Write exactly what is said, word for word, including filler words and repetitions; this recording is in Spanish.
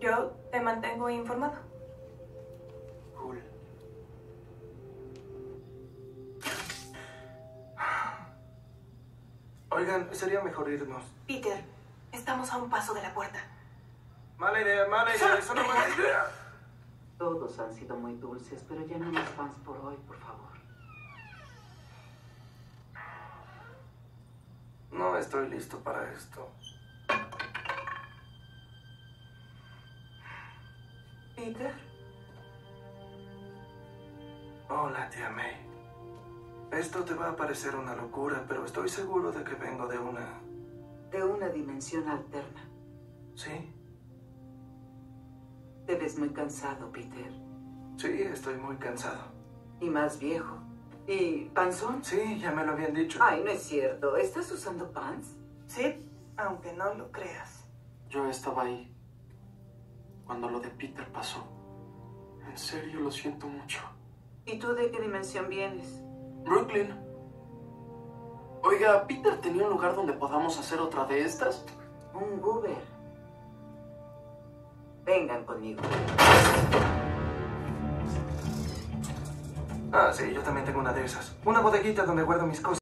Yo te mantengo informado. Cool. Oigan, sería mejor irnos. Peter, estamos a un paso de la puerta. Mala idea, mala idea, es una mala idea. Todos han sido muy dulces, pero ya no más fans por hoy, por favor. No estoy listo para esto. Peter. Hola, tía May. Esto te va a parecer una locura, pero estoy seguro de que vengo de una... De una dimensión alterna. ¿Sí? Te ves muy cansado, Peter. Sí, estoy muy cansado. Y más viejo. ¿Y panzón? Sí, ya me lo habían dicho. Ay, no es cierto. ¿Estás usando pants? Sí, aunque no lo creas. Yo estaba ahí cuando lo de Peter pasó. En serio, lo siento mucho. ¿Y tú de qué dimensión vienes? Brooklyn. Oiga, ¿Peter tenía un lugar donde podamos hacer otra de estas? Un Goober. Vengan conmigo. Ah, sí, yo también tengo una de esas. Una bodeguita donde guardo mis cosas.